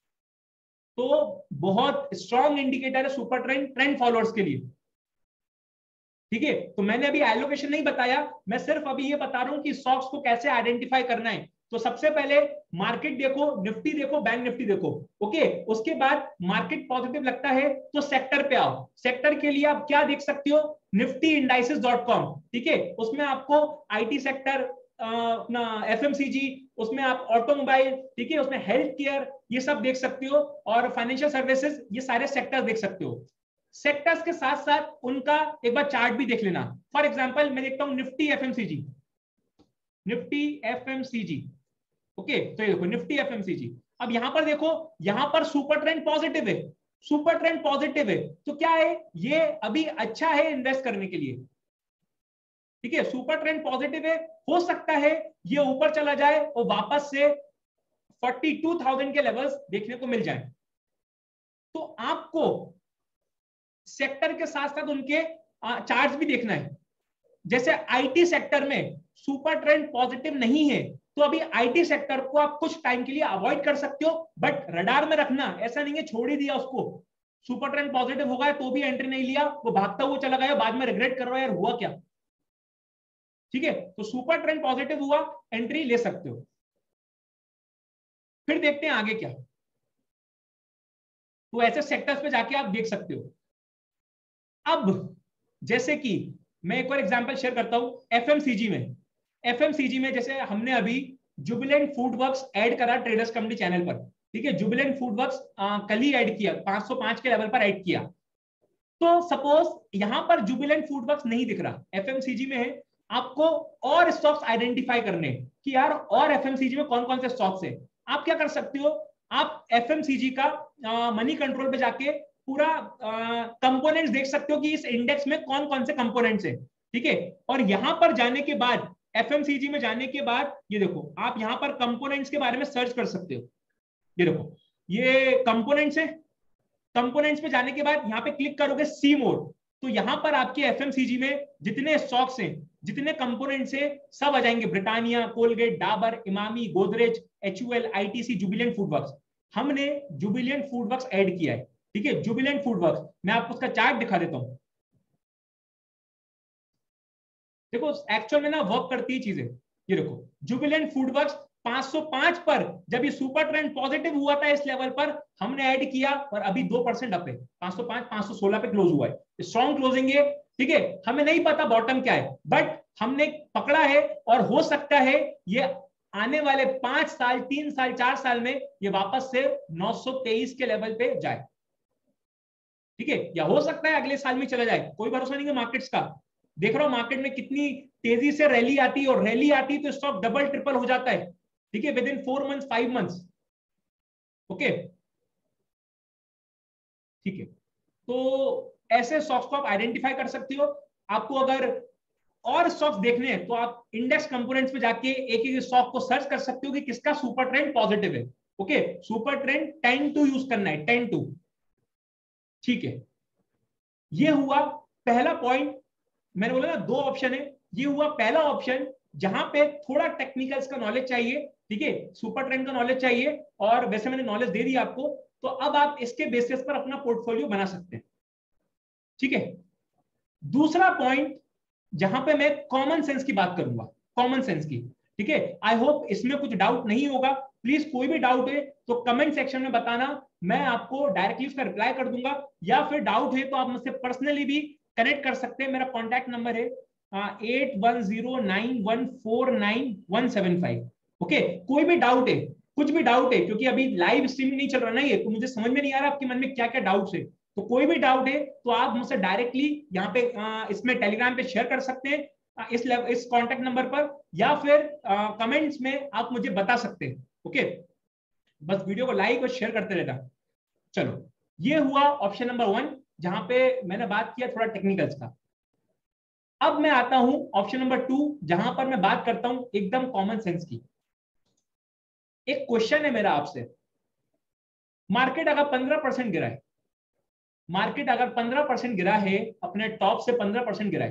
तो बहुत स्ट्रॉन्ग इंडिकेटर है सुपर ट्रेंड ट्रेंड फॉलोअर्स के लिए, ठीक है। तो मैंने अभी एलोकेशन नहीं बताया, मैं सिर्फ अभी ये बता रहा हूं कि स्टॉक्स को कैसे आइडेंटिफाई करना है। तो सबसे पहले मार्केट देखो, निफ्टी देखो, बैंक निफ्टी देखो, ओके। उसके बाद मार्केट पॉजिटिव लगता है तो सेक्टर पे आओ, सेक्टर के लिए आप क्या देख सकते हो, niftyindices.com, ठीक है। उसमें आपको आईटी सेक्टर, अपना एफएमसीजी, उसमें आप ऑटोमोबाइल, ठीक है, उसमें हेल्थ केयर, ये सब देख सकते हो, और फाइनेंशियल सर्विसेज, ये सारे सेक्टर देख सकते हो। सेक्टर्स के साथ साथ उनका एक बार चार्ट भी देख लेना। फॉर एग्जांपल मैं देखता हूं Nifty FMCG, Nifty FMCG, okay. तो ये देखो निफ्टी एफएमसीजी, अब यहां पर देखो, यहां पर सुपर ट्रेंड पॉजिटिव है, सुपर ट्रेंड पॉजिटिव है, तो क्या है, ये अभी अच्छा है इन्वेस्ट करने के लिए, ठीक है। सुपर ट्रेंड पॉजिटिव है, हो सकता है ये ऊपर चला जाए और वापस से 42,000 के लेवल्स देखने को मिल जाए। तो आपको सेक्टर के साथ साथ उनके चार्ट्स भी देखना है। जैसे आईटी सेक्टर में सुपर ट्रेंड पॉजिटिव नहीं है, तो अभी आईटी सेक्टर को आप कुछ टाइम के लिए अवॉइड कर सकते हो, बट रडार में रखना, ऐसा नहीं है छोड़ ही दिया उसको, सुपर ट्रेंड पॉजिटिव होगा तो भी एंट्री नहीं लिया, वो भागता हुआ चला गया, बाद में रिग्रेट कर रहा है यार हुआ क्या, ठीक है। तो सुपर ट्रेंड पॉजिटिव हुआ, एंट्री ले सकते हो। फिर देखते हैं आगे क्या, तो ऐसे सेक्टर्स पे जाके आप देख सकते हो। अब जैसे कि मैं एक और एग्जांपल शेयर करता हूं, एफएमसीजी में, एफएमसीजी में जैसे हमने अभी जुबिलेंट फूड वर्क्स ऐड करा ट्रेडर्स कम्युनिटी चैनल पर, ठीक है। जुबिलेंट फूड वर्क्स कल ही ऐड किया, 505 के लेवल पर ऐड किया। तो सपोज यहां पर जुबिलेंट फूड वर्क्स नहीं दिख रहा, एफएमसीजी में है, आपको और स्टॉक्स आइडेंटिफाई करने कि यार और एफएमसीजी में कौन कौन से स्टॉक्स है। आप क्या कर सकते हो, आप एफएमसीजी का मनी कंट्रोल पे जाके पूरा कंपोनेंट्स देख सकते हो कि इस इंडेक्स में कौन कौन से कंपोनेंट्स है, ठीक है। और यहां पर जाने के बाद, एफएमसीजी में जाने के बाद, ये देखो आप यहां पर कंपोनेंट्स के बारे में सर्च कर सकते हो, ये देखो ये कंपोनेंट्स है। कंपोनेंट्स पे जाने के बाद यहां पे क्लिक करोगे सी मोर, तो यहां पर आपके एफएमसीजी में जितने स्टॉक्स हैं, जितने कंपोनेंट्स हैं, सब आ जाएंगे, Britannia, Colgate, Dabur, Emami, Godrej, HUL, ITC, Jubilant food works. हमने जुबिलेंट फूडवर्क्स ऐड किया है, ठीक है। जुबिलेंट फूडवर्क्स, मैं आपको उसका चार्ट दिखा देता हूं, देखो एक्चुअल में ना वर्क करती है चीजें। ये देखो जुबिलेंट फूडवर्क्स 505 पर जब ये सुपर ट्रेंड पॉजिटिव हुआ था इस लेवल पर, हमने ऐड किया और अभी 2% अप है, 505 516 पे क्लोज हुआ है, स्ट्रॉन्ग क्लोजिंग है। ठीक है, हमें नहीं पता बॉटम क्या है, बट हमने पकड़ा है और हो सकता है ये आने वाले 5 साल 3 साल 4 साल में ये वापस से 923 के लेवल पे जाए। ठीक है, या हो सकता है अगले साल में चला जाए, कोई भरोसा नहीं है मार्केट्स का। देख रहा हूं मार्केट में कितनी तेजी से रैली आती है, और रैली आती है तो स्टॉक डबल ट्रिपल हो जाता है। ठीक है, within 4 months 5 months. Okay, ठीक है, तो ऐसे स्टॉक्स को आप आइडेंटिफाई कर सकते हो। आपको अगर और स्टॉक्स देखने हैं तो आप इंडेक्स कंपोनेंट्स पे जाके एक एक स्टॉक को सर्च कर सकते हो कि किसका सुपर ट्रेंड पॉजिटिव है। Okay, super trend 10 two use करना है, 10 टू। ठीक है, ये हुआ पहला पॉइंट। मैंने बोला ना 2 ऑप्शन है, ये हुआ पहला ऑप्शन जहां पे थोड़ा टेक्निकल्स का नॉलेज चाहिए। ठीक है, सुपर ट्रेंड का नॉलेज चाहिए, और वैसे मैंने नॉलेज दे दी आपको, तो अब आप इसके बेसिस पर अपना पोर्टफोलियो बना सकते हैं। ठीक है, दूसरा पॉइंट जहां पे मैं कॉमन सेंस की बात करूंगा, कॉमन सेंस की। ठीक है, आई होप इसमें कुछ डाउट नहीं होगा। प्लीज कोई भी डाउट है तो कमेंट सेक्शन में बताना, मैं आपको डायरेक्टली उसका रिप्लाई कर दूंगा, या फिर डाउट है तो आप मुझसे पर्सनली भी कनेक्ट कर सकते हैं। मेरा कॉन्टैक्ट नंबर है 8109149175। ओके, कोई भी डाउट है, कुछ भी डाउट है, क्योंकि अभी लाइव स्ट्रीमिंग नहीं चल रहा ना ये, तो मुझे समझ में नहीं आ रहा आपके मन में क्या क्या डाउट्स है। तो कोई भी डाउट है तो आप मुझसे डायरेक्टली यहाँ पे इसमें टेलीग्राम पे शेयर कर सकते हैं, इस कांटेक्ट नंबर पर, या फिर कमेंट्स में आप मुझे बता सकते हैं। ओके, बस वीडियो को लाइक और शेयर करते रहना। चलो, ये हुआ ऑप्शन नंबर 1 जहां पे मैंने बात किया थोड़ा टेक्निकल्स का। अब मैं आता हूं ऑप्शन नंबर 2 जहां पर मैं बात करता हूं एकदम कॉमन सेंस की। एक क्वेश्चन है मेरा आपसे, मार्केट अगर 15% गिरा है, मार्केट अगर 15% गिरा है, अपने टॉप से 15% गिरा है,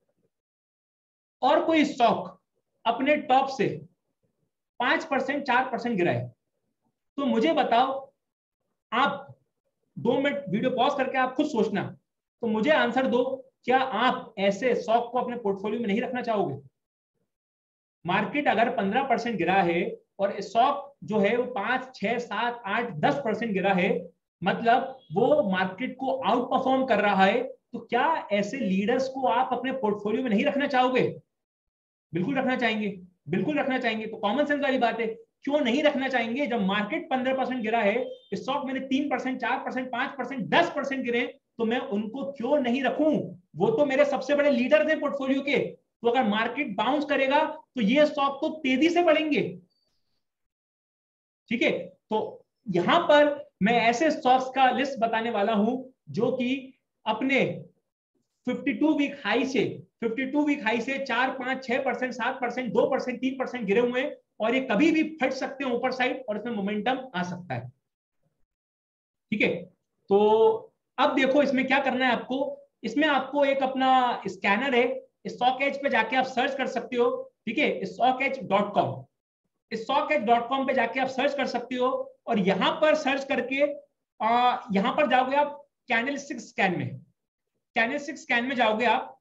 और कोई स्टॉक अपने टॉप से 5% 4% गिरा है, तो मुझे बताओ, आप 2 मिनट वीडियो पॉज करके आप खुद सोचना, तो मुझे आंसर दो, क्या आप ऐसे स्टॉक को अपने पोर्टफोलियो में नहीं रखना चाहोगे? मार्केट अगर 15% गिरा है और स्टॉक जो है वो 5 6 7 8 10% गिरा है, मतलब वो मार्केट को आउट परफॉर्म कर रहा है, तो क्या ऐसे लीडर्स को आप अपने पोर्टफोलियो में नहीं रखना चाहोगे? बिल्कुल रखना चाहेंगे, बिल्कुल रखना चाहेंगे। तो कॉमन सेंस वाली बात है, क्यों नहीं रखना चाहेंगे? जब मार्केट 15% गिरा है, स्टॉक मैंने 3% 4% 5% 10% गिरे, तो मैं उनको क्यों नहीं रखूं? वो तो मेरे सबसे बड़े लीडर हैं पोर्टफोलियो के। तो अगर मार्केट बाउंस करेगा तो ये स्टॉक तो तेजी से बढ़ेंगे। ठीक है, तो यहां पर मैं ऐसे स्टॉक्स का लिस्ट बताने वाला हूं जो कि अपने 52 वीक हाई से 52 वीक हाई से 4 5 6% 7% 2% 3% गिरे हुए हैं, और ये कभी भी फट सकते हैं ऊपर साइड, और इसमें मोमेंटम आ सकता है। ठीक है, तो अब देखो इसमें क्या करना है आपको। इसमें आपको एक अपना स्कैनर है, स्टॉक एज पे जाके आप सर्च कर सकते हो। ठीक है, stockedge.com, stockedge.com पे जाके आप सर्च कर सकते हो, और यहां पर सर्च करके यहां पर जाओगे आप कैंडलस्टिक स्कैन में, कैंडलस्टिक स्कैन में जाओगे आप,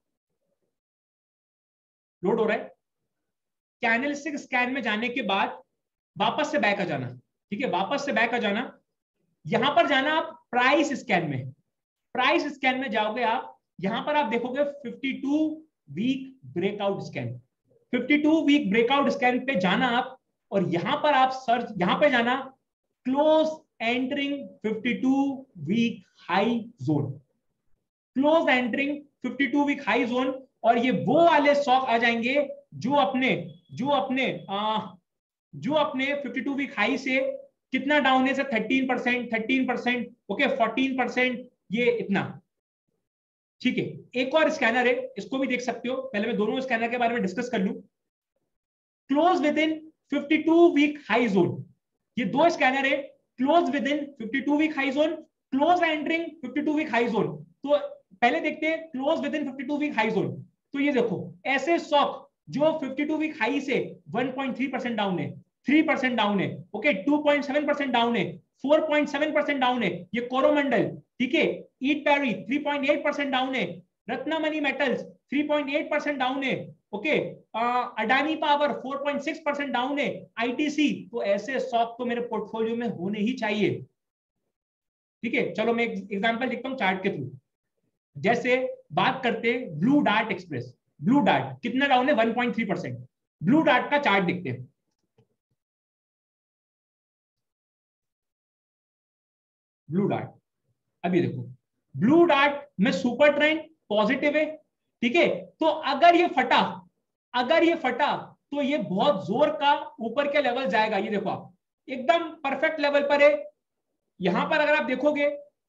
लोड हो रहा है। कैंडलस्टिक स्कैन में जाने के बाद वापस से बैक आ जाना। ठीक है, वापस से बैक आ जाना, यहां पर जाना आप प्राइस स्कैन में, प्राइस स्कैन में जाओगे आप, यहां पर आप देखोगे 52 week breakout scan, 52 week breakout scan पे जाना आप, और यहां पर आप सर्च, यहां पे जाना close entering 52 week high zone, close entering 52 week high zone, और ये वो वाले स्टॉक आ जाएंगे जो अपने जो अपने जो अपने 52 वीक हाई से कितना डाउन है, 13% 13%, ओके 14%, ये इतना। ठीक है, एक और स्कैनर है, इसको भी देख सकते हो। पहले मैं दोनों स्कैनर के बारे में डिस्कस कर लूं। Close within 52 week high zone, ये 2 स्कैनर है, close within 52 week high zone, close entering 52 week high zone. तो पहले देखते हैं close within 52 week high zone. तो ये देखो ऐसे स्टॉक जो 52 वीक हाई से 1.3% डाउन है, 3% डाउन है, ओके 2.7% डाउन है, 4.7% डाउन है, ये कोरोमंडल। ठीक है, ईट पैरी 3.8% डाउन है, रत्नामणि मेटल्स 3.8% डाउन है, ओके, अडानी पावर 4.6% डाउन है, आईटीसी, तो ऐसे स्टॉक तो मेरे पोर्टफोलियो में होने ही चाहिए। ठीक है, चलो मैं एक एग्जांपल लिखता हूं चार्ट के थ्रू। जैसे बात करते हैं Blue Dart Express, Blue Dart कितना डाउन है, 1.3%। ब्लू डार्ट का चार्ट देखते हैं। ब्लू डार्ट, अभी देखो, ब्लू डार्ट में सुपर ट्रेंड पॉजिटिव है। ठीक है, तो अगर ये फटा, अगर ये फटा तो ये बहुत जोर का ऊपर के लेवल जाएगा। ये देखो आप एकदम परफेक्ट लेवल पर है। यहां पर अगर आप देखोगे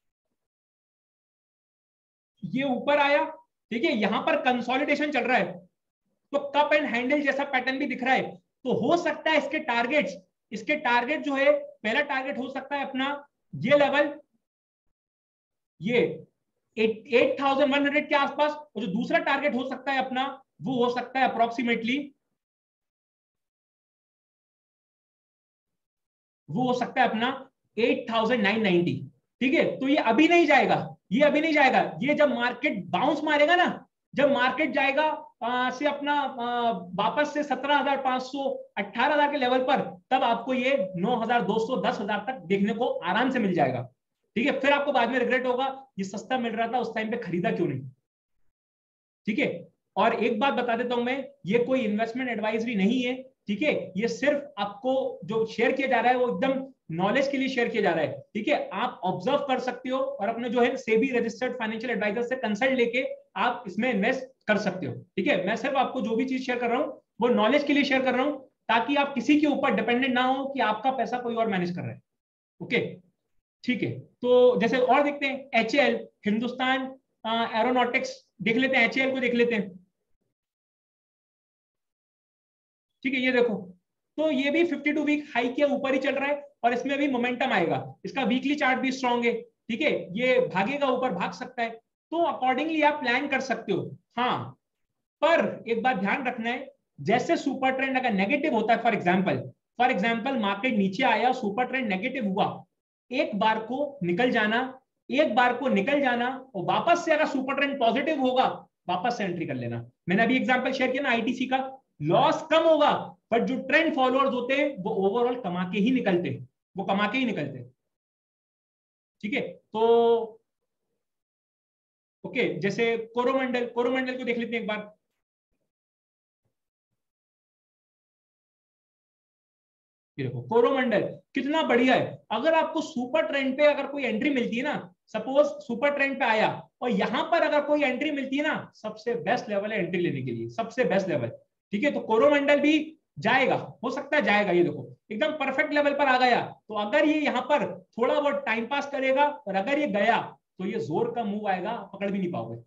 ये ऊपर आया, ठीक है, यहां पर कंसोलिडेशन चल रहा है, तो कप एंड हैंडल जैसा पैटर्न भी दिख रहा है। तो हो सकता है इसके टारगेट्स, इसके टारगेट जो है, पहला टारगेट हो सकता है अपना ये लेवल, ये 8,100 के आसपास, और जो दूसरा टारगेट हो सकता है अपना, वो हो सकता है अप्रोक्सीमेटली, वो हो सकता है अपना 8,990। ठीक है, तो ये अभी नहीं जाएगा, ये अभी नहीं जाएगा। ये जब मार्केट बाउंस मारेगा ना, जब मार्केट जाएगा से अपना वापस से 17,500 18,000 के लेवल पर, तब आपको ये 9,200 10,000 तक देखने को आराम से मिल जाएगा। ठीक है, फिर आपको बाद में रिग्रेट होगा ये सस्ता मिल रहा था उस टाइम पे खरीदा क्यों नहीं। ठीक है, और एक बात बता देता हूं मैं, ये कोई इन्वेस्टमेंट एडवाइजरी नहीं है। ठीक है, ये सिर्फ आपको जो शेयर किया जा रहा है वो एकदम नॉलेज के लिए शेयर किया जा रहा है। ठीक है, आप ऑब्जर्व कर सकते हो और अपने जो है सेबी रजिस्टर्ड फाइनेंशियल एडवाइजर से कंसल्ट लेके आप इसमें इन्वेस्ट कर सकते हो। ठीक है, मैं सिर्फ आपको जो भी चीज शेयर कर रहा हूँ वो नॉलेज के लिए शेयर कर रहा हूँ, ताकि आप किसी के ऊपर डिपेंडेंट ना हो कि आपका पैसा कोई और मैनेज कर रहा है। ओके, ठीक है, तो जैसे और देखते हैं एचएएल, हिंदुस्तान एरोनॉटिक्स देख लेते हैं, एचएएल को देख लेते हैं। ठीक है, ये देखो, तो ये भी 52 वीक हाई के ऊपर ही चल रहा है और इसमें भी मोमेंटम आएगा। इसका वीकली चार्ट भी स्ट्रांग है। ठीक है, ये भागेगा, ऊपर भाग सकता है, तो अकॉर्डिंगली आप प्लान कर सकते हो। हाँ, पर एक बात ध्यान रखना है, जैसे सुपर ट्रेंड अगर नेगेटिव होता है, फॉर एग्जांपल मार्केट नीचे आया, सुपर ट्रेंड नेगेटिव हुआ, एक बार को निकल जाना, एक बार को निकल जाना, और वापस से अगर सुपर ट्रेंड पॉजिटिव होगा वापस से एंट्री कर लेना। मैंने अभी एग्जांपल शेयर किया ना आईटीसी का, लॉस कम होगा, बट जो ट्रेंड फॉलोअर्स होते हैं वो ओवरऑल कमा के ही निकलते हैं, वो कमा के ही निकलते हैं। ठीक है, तो ओके, जैसे कोरोमंडल, कोरोमंडल को देख लेते हैं एक बार। ये देखो कोरोमंडल कितना बढ़िया है। अगर आपको सुपर ट्रेंड पे अगर कोई एंट्री मिलती है ना, सपोज सुपर ट्रेंड पे आया और यहां पर अगर कोई एंट्री मिलती है ना, सबसे बेस्ट लेवल है एंट्री लेने के लिए, सबसे बेस्ट लेवल। ठीक है, तो कोरोमंडल भी जाएगा, हो सकता है जाएगा। ये देखो एकदम परफेक्ट लेवल पर आ गया, तो अगर ये यहाँ पर थोड़ा बहुत टाइम पास करेगा और अगर ये गया तो ये जोर का मूव आएगा, पकड़ भी नहीं पाओगे।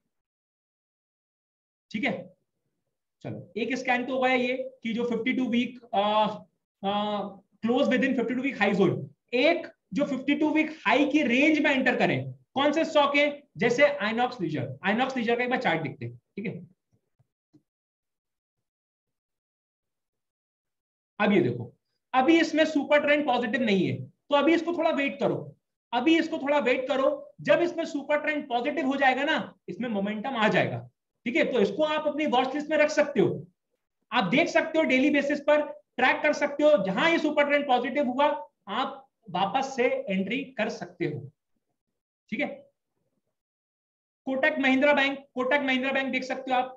ठीक है, चलो एक स्कैन तो हो गया ये कि जो 52 week close within 52 week high zone, एक जो 52 वीक हाई की रेंज में एंटर करें। कौन से स्टॉक है, जैसे आइनॉक्स लीजर, आइनॉक्स लीजर का एक बार चार्ट दिखते हैं। ठीक है, अब ये देखो, अभी इसमें सुपर ट्रेंड पॉजिटिव नहीं है, तो अभी इसको थोड़ा वेट करो, अभी इसको थोड़ा वेट करो। जब इसमें सुपर ट्रेंड पॉजिटिव हो जाएगा ना, इसमें मोमेंटम आ जाएगा। ठीक है, तो इसको आप अपनी वॉच लिस्ट में रख सकते हो, आप देख सकते हो डेली बेसिस पर, ट्रैक कर सकते हो, जहां ये सुपर ट्रेंड पॉजिटिव हुआ आप वापस से एंट्री कर सकते हो। ठीक है, कोटक महिंद्रा बैंक, कोटक महिंद्रा बैंक देख सकते हो आप,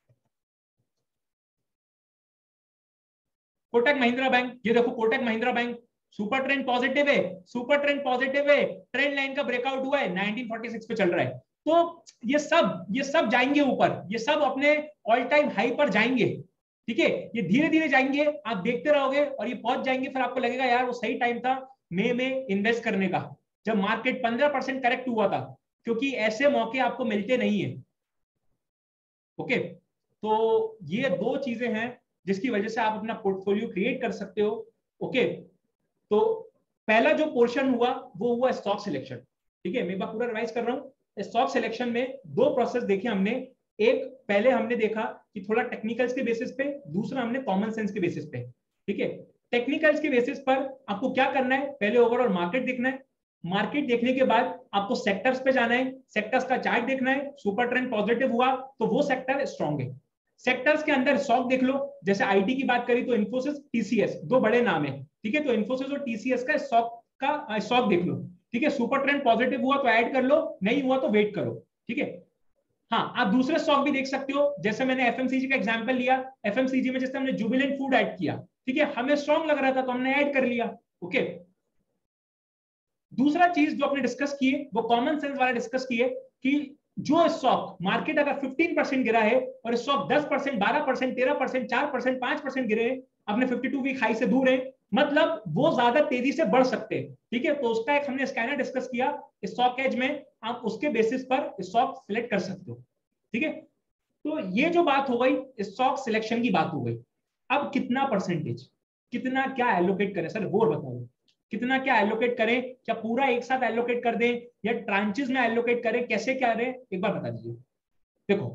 कोटक महिंद्रा बैंक, ये देखो Kotak Mahindra bank super trend positive है, सुपर ट्रेंड पॉजिटिव है, ट्रेंड लाइन का ब्रेकआउट हुआ है, 1946 पे चल रहा है। तो ये सब जाएंगे ऊपर, ये सब अपने ऑल टाइम हाई पर जाएंगे। ठीक है, ये धीरे धीरे जाएंगे, आप देखते रहोगे और ये पहुंच जाएंगे, फिर आपको लगेगा यार वो सही टाइम था मई में इन्वेस्ट करने का, जब मार्केट 15% करेक्ट हुआ था, क्योंकि ऐसे मौके आपको मिलते नहीं है। ओके, तो ये दो चीजें हैं जिसकी वजह से आप अपना पोर्टफोलियो क्रिएट कर सकते हो। ओके, तो पहला जो पोर्शन हुआ वो हुआ स्टॉक सिलेक्शन। ठीक है, मैं एक बार पूरा रिवाइज कर रहा हूँ। स्टॉक सिलेक्शन में दो प्रोसेस देखे हमने, एक पहले हमने देखा कि थोड़ा टेक्निकल्स के बेसिस पे, दूसरा हमने कॉमन सेंस के बेसिस पे। ठीक है, टेक्निकल्स के बेसिस पर आपको क्या करना है, पहले ओवरऑल मार्केट देखना है, मार्केट देखने के बाद आपको सेक्टर्स पे जाना है, सेक्टर्स का चार्ट देखना है, सुपर ट्रेंड पॉजिटिव हुआ तो वो सेक्टर स्ट्रांग है। सेक्टर्स के अंदर स्टॉक देख लो, जैसे आईटी की बात करी तो इन्फोसिस, टीसीएस, दो बड़े नाम है, ठीक है। तो इन्फोसिस और टीसीएस का स्टॉक देख लो, ठीक है। सुपर ट्रेंड पॉजिटिव हुआ तो ऐड कर लो, नहीं हुआ तो वेट करो, ठीक है। हाँ, आप दूसरे स्टॉक भी देख सकते हो, जैसे मैंने एफएमसीजी का एग्जांपल लिया, एफएमसीजी में जैसे हमने जुबिलेंट फूड ऐड किया, ठीक है, हमें स्ट्रॉन्ग लग रहा था तो हमने ऐड कर लिया, ओके। दूसरा चीज जो आपने डिस्कस किए वो कॉमन सेंस वाला डिस्कस किए कि जो स्टॉक मार्केट अगर 15% गिरा है और स्टॉक 10%, 12%, 13%, 4%, 5% गिरे, अपने 52 वीक हाई से दूर है, मतलब वो ज्यादा तेजी से बढ़ सकते हैं, ठीक है। तो उसका एक हमने स्कैनर डिस्कस किया, स्टॉक एज में आप उसके बेसिस पर स्टॉक सिलेक्ट कर सकते हो, ठीक है। तो ये जो बात हो गई स्टॉक सिलेक्शन की बात हो गई। अब कितना परसेंटेज, कितना क्या एलोकेट करें सर, वो बताओ, कितना क्या एलोकेट करें, क्या पूरा एक साथ एलोकेट कर दें या ट्रांचेस में एलोकेट करें, कैसे क्या करें, एक बार बता दीजिए। देखो,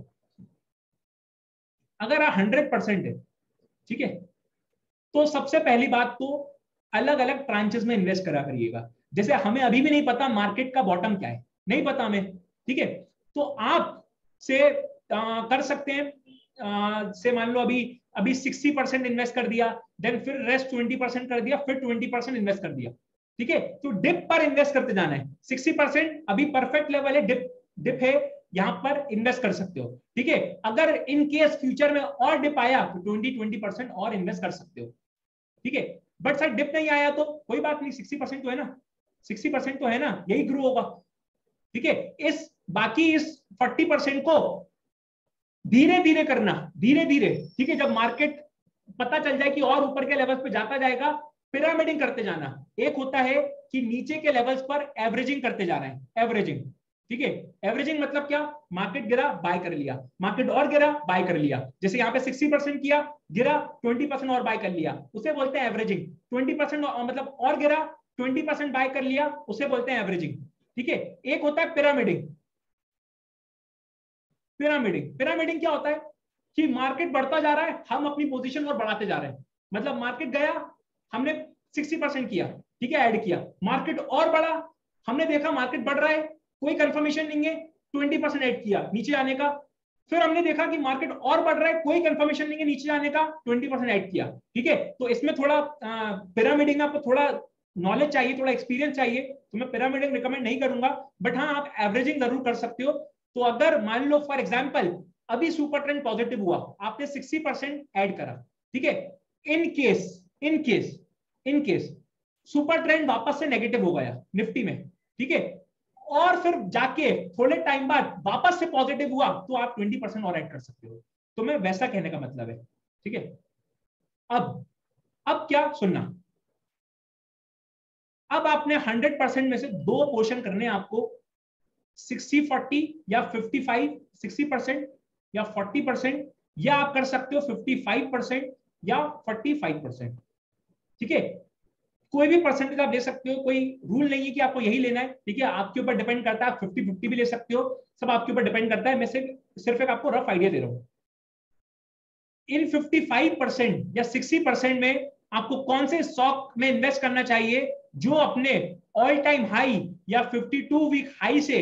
अगर 100% है, ठीक है, तो सबसे पहली बात तो अलग अलग ट्रांचेस में इन्वेस्ट करा करिएगा। जैसे हमें अभी भी नहीं पता मार्केट का बॉटम क्या है, नहीं पता हमें, ठीक है। तो आप से कर सकते हैं, से मान लो अभी अभी 60% इन्वेस्ट कर दिया, देन फिर रेस्ट 20% कर दिया, फिर 20% इन्वेस्ट कर दिया, ठीक है। तो डिप पर इन्वेस्ट करते जाना है, 60% अभी परफेक्ट लेवल है, डिप है, यहां पर इन्वेस्ट कर सकते हो, ठीक है। अगर इन केस फ्यूचर में और डिप आया तो 20% और इन्वेस्ट कर सकते हो, ठीक है। बट सर डिप नहीं आया तो कोई बात नहीं, 60% तो है ना, 60% तो है ना, यही ग्रो होगा, ठीक है। इस बाकी इस 40% को धीरे धीरे करना, धीरे धीरे, ठीक है। जब मार्केट पता चल जाए कि और ऊपर के लेवल्स पे जाता जाएगा, पिरामिडिंग करते जाना। एक होता है कि नीचे के लेवल्स पर एवरेजिंग करते जा रहे हैं, एवरेजिंग, ठीक है। एवरेजिंग मतलब क्या, मार्केट गिरा बाय कर लिया, मार्केट और गिरा बाय कर लिया, जैसे यहाँ पे 60% किया, गिरा 20% और बाय कर लिया, उसे बोलते हैं एवरेजिंग। 20% मतलब और गिरा, 20% बाय कर लिया, उसे बोलते हैं एवरेजिंग, ठीक है। एक होता है पिरामिडिंग। पिरामिडिंग, पिरामिडिंग क्या होता है कि मार्केट बढ़ता जा रहा है, हम अपनी पोजीशन और बढ़ाते जा रहे हैं, मतलब मार्केट गया, हमने 60% किया, ठीक है, ऐड किया, मार्केट और बढ़ा, हमने देखा मार्केट बढ़ रहा है, कोई कंफर्मेशन नहीं है, 20% ऐड किया नीचे जाने का, फिर हमने देखा कि मार्केट और बढ़ रहा है, कोई कंफर्मेशन नहीं है नीचे जाने का, 20% ऐड किया, ठीक है। तो इसमें थोड़ा पिरामिडिंग आपको थोड़ा नॉलेज चाहिए, थोड़ा एक्सपीरियंस चाहिए, तो मैं पिरामिडिंग रिकमेंड नहीं करूंगा, बट हाँ आप एवरेजिंग जरूर कर सकते हो। तो अगर मान लो फॉर एग्जांपल अभी सुपर ट्रेंड पॉजिटिव हुआ, आपने 60% ऐड करा, ठीक है। इन केस सुपर ट्रेंड वापस से नेगेटिव हो गया निफ्टी में, ठीक है, और फिर जाके थोड़े टाइम बाद वापस से पॉजिटिव हुआ, तो आप 20% और ऐड कर सकते हो। तो मैं वैसा कहने का मतलब है, ठीक है। अब क्या सुनना, अब आपने 100% में से दो पोर्शन करने हैं आपको, 60-40 या 55, 60% या 40%, या आप कर सकते हो 55% या 45%, ठीक है। कोई भी परसेंटेज आप ले सकते हो, कोई रूल नहीं है कि आपको यही लेना है, ठीक है, आपके ऊपर डिपेंड करता है, आप 50-50 भी ले सकते हो, सब आपके ऊपर डिपेंड करता है। मैं सिर्फ एक आपको रफ आइडिया दे रहा हूं। इन 55% या 60% में आपको कौन से स्टॉक में इन्वेस्ट करना चाहिए जो अपने ऑल टाइम हाई या 52 वीक हाई से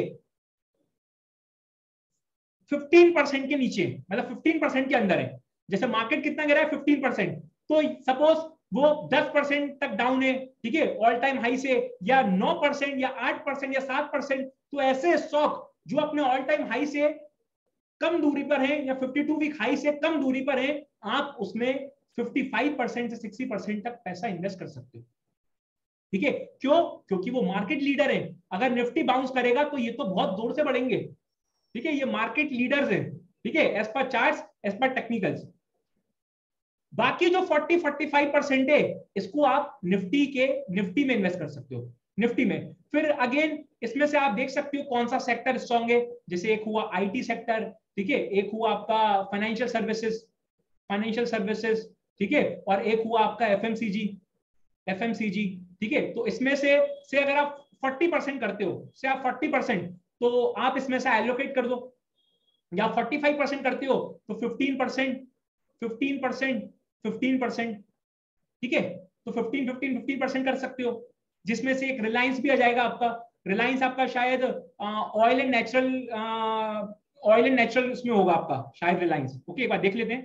15% के नीचे, मतलब 15% के अंदर है। जैसे मार्केट कितना गिरा है 15%, तो सपोज वो 10% तक डाउन है, ठीक है, ऑल टाइम हाई से, या 9% या 8% या 7%, तो ऐसे स्टॉक जो अपने ऑल टाइम हाई से कम दूरी पर है या 52 वीक हाई से कम दूरी पर है, आप उसमें 55% से 60% तक पैसा इन्वेस्ट कर सकते हो, ठीक है। क्यों, क्योंकि वो मार्केट लीडर है, अगर निफ्टी बाउंस करेगा तो ये तो बहुत जोर से बढ़ेंगे, ठीक है, ये मार्केट लीडर्स हैं, ठीक है, as per charts, as per technicals. बाकी जो 40-45% है, इसको आप निफ्टी में इन्वेस्ट कर सकते हो, निफ्टी में। फिर अगेन इसमें से आप देख सकते हो कौन सा सेक्टर स्ट्रॉन्ग है, जैसे एक हुआ आईटी सेक्टर, ठीक है, एक हुआ आपका फाइनेंशियल सर्विसेज, ठीक है, और एक हुआ आपका एफएमसीजी, ठीक है। तो इसमें से अगर आप 40% करते हो, से आप 40%, तो आप इसमें से एलोकेट कर दो, या 45% करते हो तो 15%, 15%, 15%, ठीक है। तो 15% कर सकते हो, जिसमें से एक रिलायंस भी आ जाएगा आपका। रिलायंस आपका शायद oil and natural oil and natural इसमें होगा आपका शायद रिलायंस। ओके, एक बार देख लेते हैं।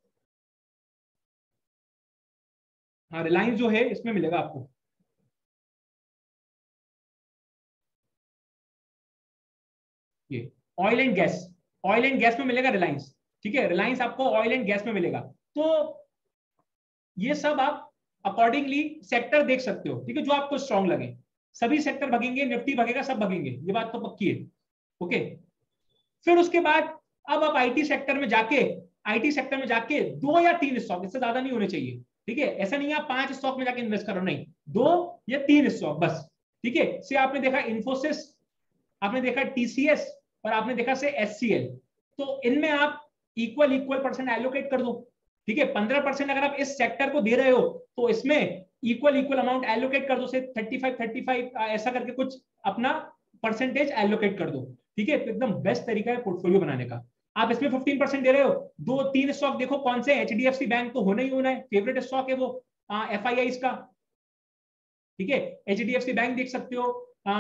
हाँ, रिलायंस जो है इसमें मिलेगा आपको, ये oil and gas, oil and gas में मिलेगा रिलायंस। ठीक है, रिलायंस आपको ऑयल एंड गैस में मिलेगा। तो ये सब आप अकॉर्डिंगली सेक्टर देख सकते हो। ठीक है, जो आपको स्ट्रांग लगे, सभी सेक्टर भगेंगे, निफ्टी भगेगा, सब भगेंगे, ये बात तो पक्की है। ओके, फिर उसके बाद अब आप आईटी सेक्टर में जाके, आईटी सेक्टर में जाके 2 या 3 स्टॉक, इससे ज्यादा नहीं होने चाहिए। ठीक है, ऐसा नहीं है आप 5 स्टॉक में जाके इन्वेस्ट करो, नहीं, 2 या 3 स्टॉक बस। ठीक है, से आपने देखा इन्फोसिस, आपने देखा टीसीएस, और आपने देखा से एचसीएल, तो इनमें आप इक्वल इक्वल परसेंट एलोकेट कर दो। ठीक है, 15% अगर आप इस सेक्टर को दे रहे हो तो इसमें इक्वल इक्वल अमाउंट एलोकेट कर दो, से 35-35 ऐसा करके कुछ अपना परसेंटेज एलोकेट कर दो। ठीक है, तो एकदम बेस्ट तरीका है पोर्टफोलियो बनाने का। आप इसमें 15% दे रहे हो, 2-3 स्टॉक देखो कौन से, एचडीएफसी बैंक तो होना ही होना है, फेवरेट स्टॉक है वो एफआईआई का। ठीक है, एचडीएफसी बैंक देख सकते हो,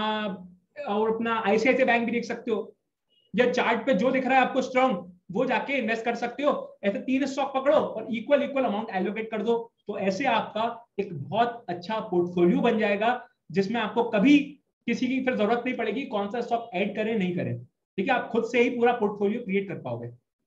और अपना आईसीआईसीआई बैंक भी देख सकते हो, या चार्ट पे जो दिख रहा है आपको स्ट्रॉन्ग वो जाके इन्वेस्ट कर सकते हो। ऐसे 3 स्टॉक पकड़ो और इक्वल इक्वल अमाउंट एलोकेट कर दो, तो ऐसे आपका एक बहुत अच्छा पोर्टफोलियो बन जाएगा, जिसमें आपको कभी किसी की फिर जरूरत नहीं पड़ेगी कौन सा स्टॉक ऐड करें नहीं करें। ठीक है, आप खुद से ही पूरा पोर्टफोलियो क्रिएट कर पाओगे।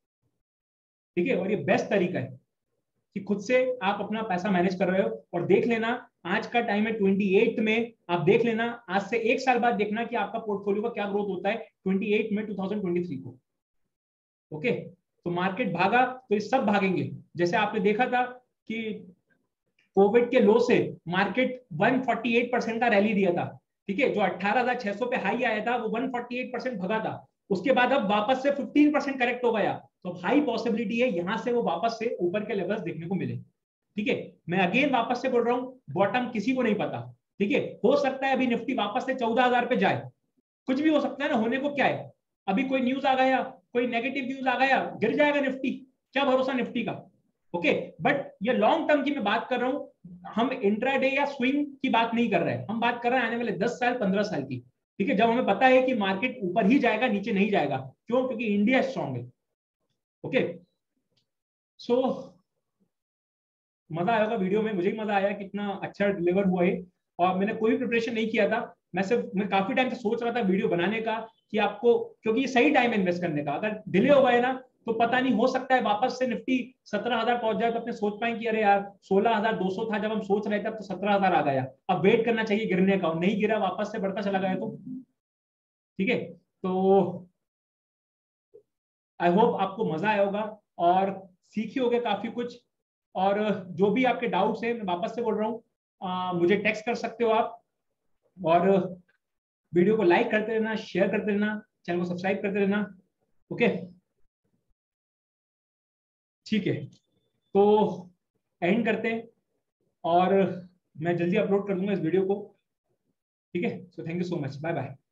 ठीक है, और ये बेस्ट तरीका है कि खुद से आप अपना पैसा मैनेज कर रहे हो। और देख लेना, आज का टाइम है 28 में, आप देख लेना आज से 1 साल बाद देखना कि आपका पोर्टफोलियो का क्या ग्रोथ होता है 28 में 2023 को। ओके, तो मार्केट भागा तो ये सब भागेंगे। जैसे आपने देखा था कि कोविड के लो से मार्केट 148% का रैली दिया था। ठीक है, जो 18,600 पे हाई आया था वो 148% भगा था। उसके बाद अब वापस से 15% करेक्ट हो गया, तो हाई पॉसिबिलिटी है यहां से वो वापस से ऊपर के लेवल्स देखने को मिले। ठीक है, मैं अगेन वापस से बोल रहा हूँ, बॉटम किसी को नहीं पता। ठीक है, हो सकता है अभी निफ्टी वापस से 14,000 पे जाए, कुछ भी हो सकता है ना, होने को क्या है। अभी कोई न्यूज आ गया, कोई नेगेटिव न्यूज आ गया, गिर जाएगा निफ्टी, क्या भरोसा निफ्टी का। ओके, बट ये लॉन्ग टर्म की मैं बात कर रहा हूं, हम इंट्राडे या स्विंग की बात नहीं कर रहे हैं, हम बात कर रहे हैं आने वाले 10 साल 15 साल की। ठीक है, जब हमें पता है कि मार्केट ऊपर ही जाएगा, नीचे नहीं जाएगा। क्यों? क्योंकि इंडिया स्ट्रांग है। ओके, सो मजा आएगा वीडियो में, मुझे ही मजा आया, कितना अच्छा डिलीवर हुआ है। और मैंने कोई प्रिपरेशन नहीं किया था, मैं काफी टाइम से सोच रहा था वीडियो बनाने का कि आपको, क्योंकि ये सही टाइम है इन्वेस्ट करने का। अगर डिले हो गए ना तो पता नहीं, हो सकता है वापस से निफ्टी 17,000 पहुंच जाए, तो अपने सोच पाए कि अरे यार 16,200 था जब हम सोच रहे थे, अब तो 17,000 आ गया, अब वेट करना चाहिए गिरने का, और नहीं गिरा, वापस से बढ़ता चला गया तो। ठीक है, तो आई होप आपको मजा आया होगा और सीखे होगे काफी कुछ। और जो भी आपके डाउट्स हैं, मैं वापस से बोल रहा हूँ, मुझे टेक्स्ट कर सकते हो आप। और वीडियो को लाइक करते रहना, शेयर करते रहना, चैनल को सब्सक्राइब करते रहना। ओके, ठीक है, तो एंड करते हैं, और मैं जल्दी अपलोड कर दूंगा इस वीडियो को। ठीक है, so thank you so much, bye bye.